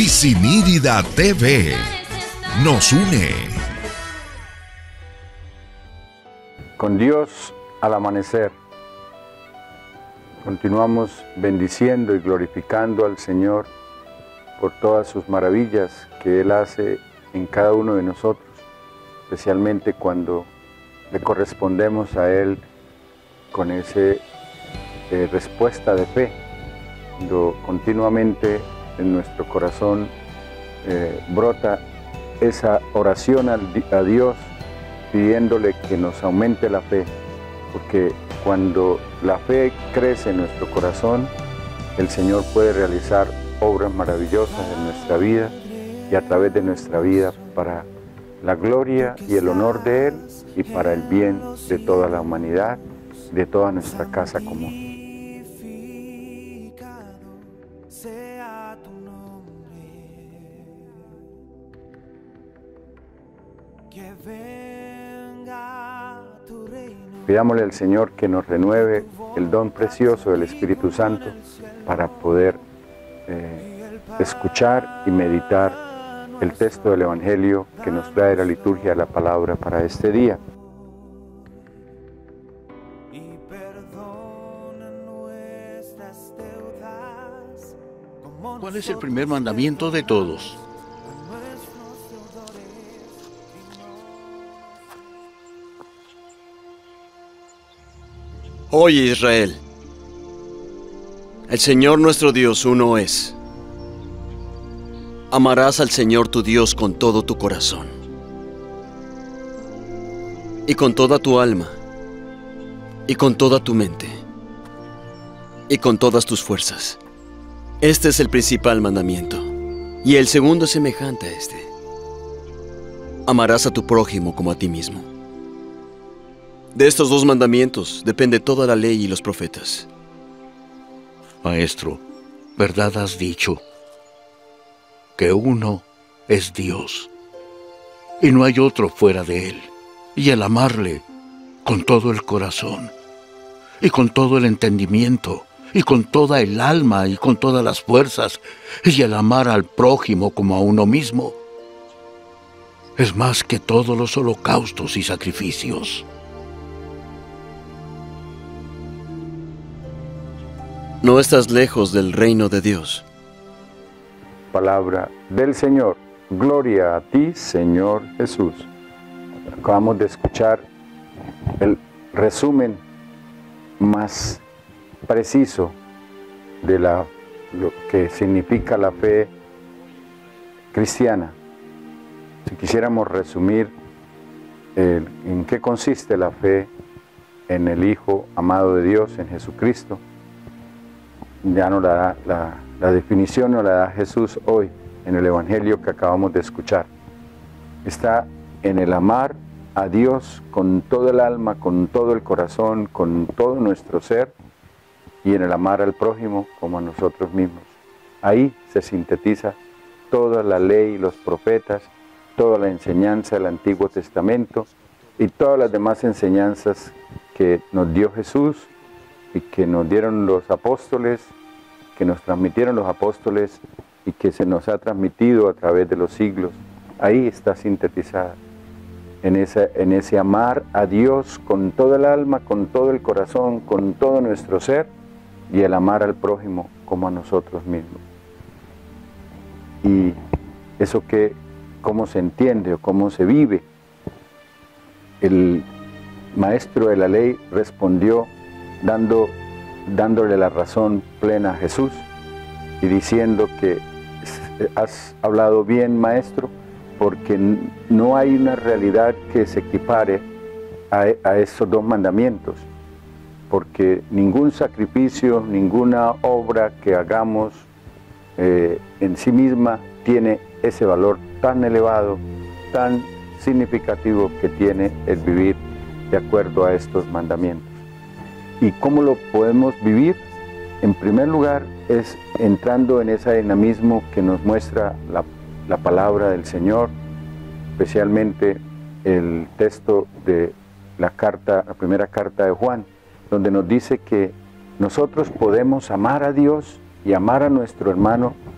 Visimírida TV nos une. Con Dios al amanecer, continuamos bendiciendo y glorificando al Señor por todas sus maravillas que Él hace en cada uno de nosotros, especialmente cuando le correspondemos a Él con esa respuesta de fe, cuando continuamente en nuestro corazón brota esa oración a Dios pidiéndole que nos aumente la fe, porque cuando la fe crece en nuestro corazón, el Señor puede realizar obras maravillosas en nuestra vida y a través de nuestra vida para la gloria y el honor de Él y para el bien de toda la humanidad, de toda nuestra casa común. Pidámosle al Señor que nos renueve el don precioso del Espíritu Santo para poder escuchar y meditar el texto del Evangelio que nos trae la liturgia de la palabra para este día. ¿Cuál es el primer mandamiento de todos? Oye, Israel, el Señor nuestro Dios uno es. Amarás al Señor tu Dios con todo tu corazón, y con toda tu alma, y con toda tu mente, y con todas tus fuerzas. Este es el principal mandamiento, y el segundo es semejante a este. Amarás a tu prójimo como a ti mismo. De estos dos mandamientos depende toda la ley y los profetas. Maestro, verdad has dicho, que uno es Dios, y no hay otro fuera de Él. Y el amarle con todo el corazón, y con todo el entendimiento, y con toda el alma, y con todas las fuerzas, y el amar al prójimo como a uno mismo, es más que todos los holocaustos y sacrificios. No estás lejos del reino de Dios. Palabra del Señor. Gloria a ti, Señor Jesús. Acabamos de escuchar el resumen más preciso de lo que significa la fe cristiana. Si quisiéramos resumir en qué consiste la fe en el Hijo amado de Dios, en Jesucristo, ya nos la da la definición, nos la da Jesús hoy en el Evangelio que acabamos de escuchar. Está en el amar a Dios con todo el alma, con todo el corazón, con todo nuestro ser, y en el amar al prójimo como a nosotros mismos. Ahí se sintetiza toda la ley, los profetas, toda la enseñanza del Antiguo Testamento y todas las demás enseñanzas que nos dio Jesús y que nos dieron los apóstoles, que nos transmitieron los apóstoles y que se nos ha transmitido a través de los siglos. Ahí está sintetizada, en ese amar a Dios con todo el alma, con todo el corazón, con todo nuestro ser, y el amar al prójimo como a nosotros mismos. Y eso cómo se entiende o cómo se vive. El maestro de la ley respondió dándole la razón plena a Jesús y diciendo que has hablado bien, maestro, porque no hay una realidad que se equipare a esos dos mandamientos, porque ningún sacrificio, ninguna obra que hagamos en sí misma tiene ese valor tan elevado, tan significativo que tiene el vivir de acuerdo a estos mandamientos. ¿Y cómo lo podemos vivir? En primer lugar, es entrando en ese dinamismo que nos muestra la palabra del Señor, especialmente el texto de la primera carta de Juan, donde nos dice que nosotros podemos amar a Dios y amar a nuestro hermano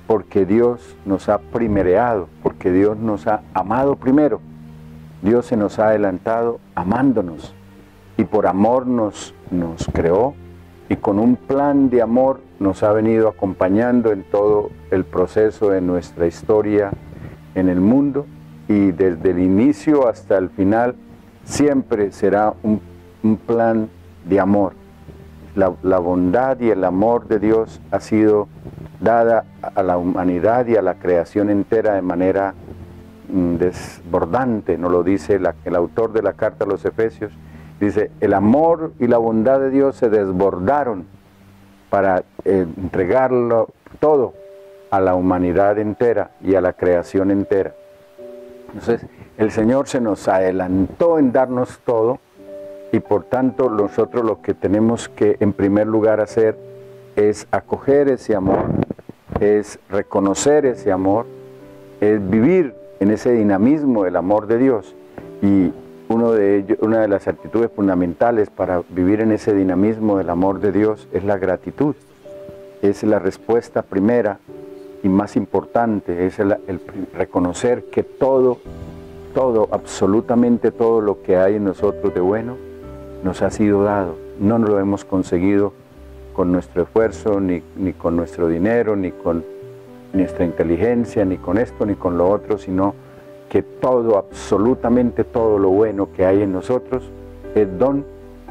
porque Dios nos ha primereado, porque Dios nos ha amado primero. Dios se nos ha adelantado amándonos, y por amor nos creó, y con un plan de amor nos ha venido acompañando en todo el proceso de nuestra historia en el mundo, y desde el inicio hasta el final siempre será un plan de amor. La bondad y el amor de Dios ha sido dada a la humanidad y a la creación entera de manera desbordante, nos lo dice el autor de la carta a los Efesios. Dice, el amor y la bondad de Dios se desbordaron para entregarlo todo a la humanidad entera y a la creación entera. Entonces, el Señor se nos adelantó en darnos todo, y por tanto nosotros lo que tenemos que en primer lugar hacer es acoger ese amor, es reconocer ese amor, es vivir en ese dinamismo del amor de Dios. Y una de las actitudes fundamentales para vivir en ese dinamismo del amor de Dios es la gratitud. Es la respuesta primera y más importante, es el reconocer que todo, absolutamente todo lo que hay en nosotros de bueno, nos ha sido dado. No nos lo hemos conseguido con nuestro esfuerzo, ni con nuestro dinero, ni con nuestra inteligencia, ni con esto, ni con lo otro, sino que todo, absolutamente todo lo bueno que hay en nosotros es don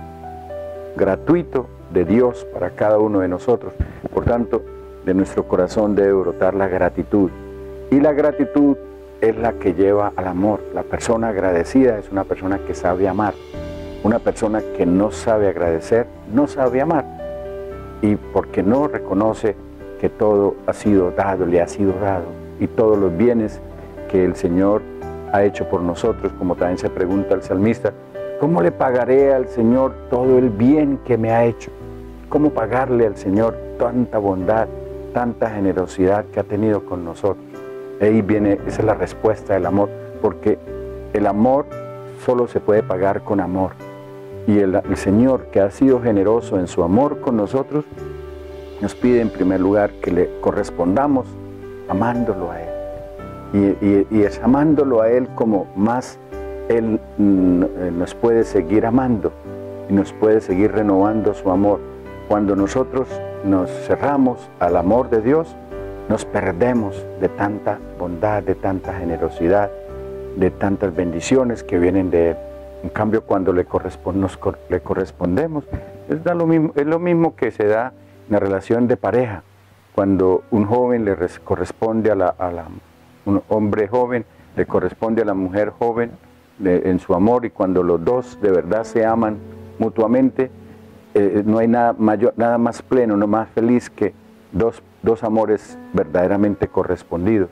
gratuito de Dios para cada uno de nosotros. Por tanto, de nuestro corazón debe brotar la gratitud. Y la gratitud es la que lleva al amor. La persona agradecida es una persona que sabe amar. Una persona que no sabe agradecer, no sabe amar. Y porque no reconoce que todo ha sido dado, le ha sido dado. Y todos los bienes que el Señor ha hecho por nosotros, como también se pregunta el salmista, ¿cómo le pagaré al Señor todo el bien que me ha hecho? ¿Cómo pagarle al Señor tanta bondad, tanta generosidad que ha tenido con nosotros? Ahí viene, esa es la respuesta del amor, porque el amor solo se puede pagar con amor. Y el Señor, que ha sido generoso en su amor con nosotros, nos pide en primer lugar que le correspondamos amándolo a Él. Y es amándolo a Él como más Él nos puede seguir amando y nos puede seguir renovando su amor. Cuando nosotros nos cerramos al amor de Dios, nos perdemos de tanta bondad, de tanta generosidad, de tantas bendiciones que vienen de Él. En cambio, cuando le correspondemos, es lo mismo que se da en la relación de pareja. Cuando un joven le corresponde un hombre joven le corresponde a la mujer joven en su amor, y cuando los dos de verdad se aman mutuamente, no hay nada más pleno, no más feliz que dos amores verdaderamente correspondidos.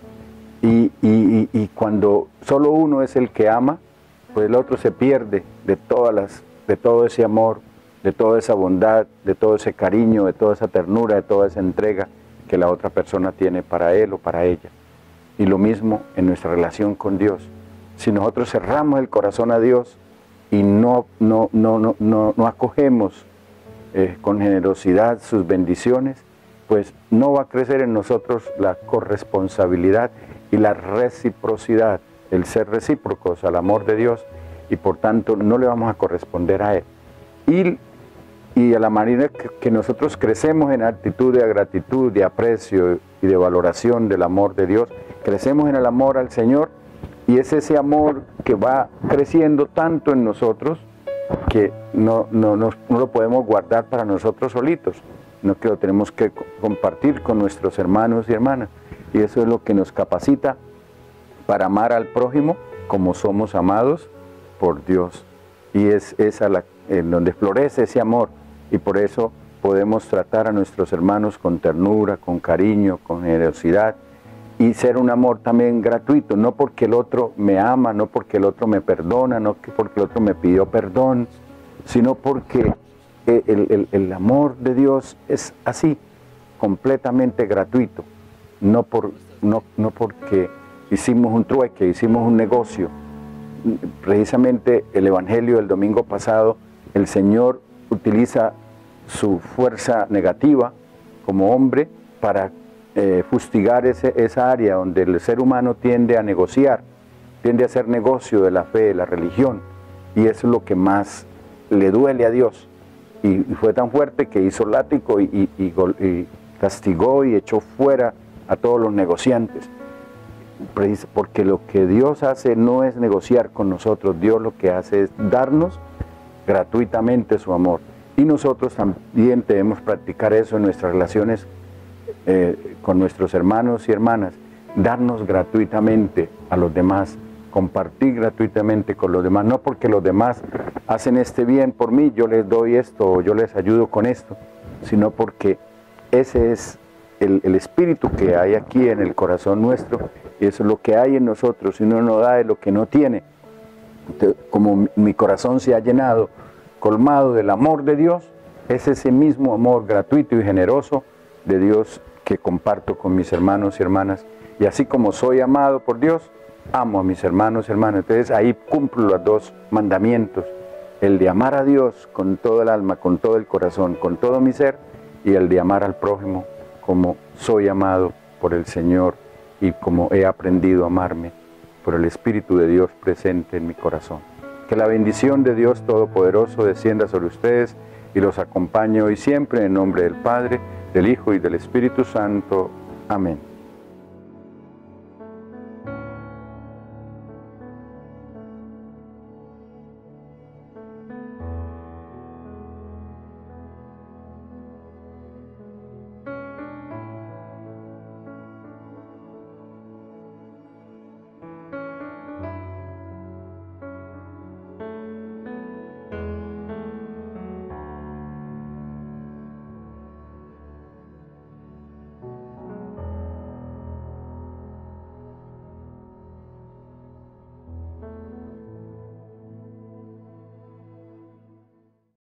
Y cuando solo uno es el que ama, pues el otro se pierde de todo ese amor, de toda esa bondad, de todo ese cariño, de toda esa ternura, de toda esa entrega que la otra persona tiene para él o para ella. Y lo mismo en nuestra relación con Dios. Si nosotros cerramos el corazón a Dios y no acogemos con generosidad sus bendiciones, pues no va a crecer en nosotros la corresponsabilidad y la reciprocidad, el ser recíprocos al amor de Dios, y por tanto no le vamos a corresponder a Él. Y a la manera que nosotros crecemos en actitud de gratitud, de aprecio y de valoración del amor de Dios, crecemos en el amor al Señor, y es ese amor que va creciendo tanto en nosotros que no lo podemos guardar para nosotros solitos, sino que lo tenemos que compartir con nuestros hermanos y hermanas. Y eso es lo que nos capacita para amar al prójimo como somos amados por Dios. Y es en donde florece ese amor, y por eso podemos tratar a nuestros hermanos con ternura, con cariño, con generosidad, y ser un amor también gratuito, no porque el otro me ama, no porque el otro me perdona, no porque el otro me pidió perdón, sino porque el amor de Dios es así, completamente gratuito, no porque hicimos un trueque, hicimos un negocio. Precisamente el Evangelio del domingo pasado, el Señor utiliza su fuerza negativa como hombre para fustigar esa área donde el ser humano tiende a negociar, tiende a hacer negocio de la fe, de la religión, y eso es lo que más le duele a Dios. Y fue tan fuerte que hizo látigo y castigó y echó fuera a todos los negociantes. Porque lo que Dios hace no es negociar con nosotros, Dios lo que hace es darnos gratuitamente su amor. Y nosotros también debemos practicar eso en nuestras relaciones con nuestros hermanos y hermanas, darnos gratuitamente a los demás, compartir gratuitamente con los demás, no porque los demás hacen este bien por mí, yo les doy esto o yo les ayudo con esto, sino porque ese es el espíritu que hay aquí en el corazón nuestro, y eso es lo que hay en nosotros. Si uno no da de lo que no tiene, como mi corazón se ha llenado, colmado del amor de Dios, es ese mismo amor gratuito y generoso de Dios que comparto con mis hermanos y hermanas. Y así como soy amado por Dios, amo a mis hermanos y hermanas. Entonces ahí cumplo los dos mandamientos, el de amar a Dios con todo el alma, con todo el corazón, con todo mi ser, y el de amar al prójimo como soy amado por el Señor y como he aprendido a amarme por el Espíritu de Dios presente en mi corazón. Que la bendición de Dios Todopoderoso descienda sobre ustedes y los acompañe hoy siempre, en nombre del Padre, del Hijo y del Espíritu Santo. Amén.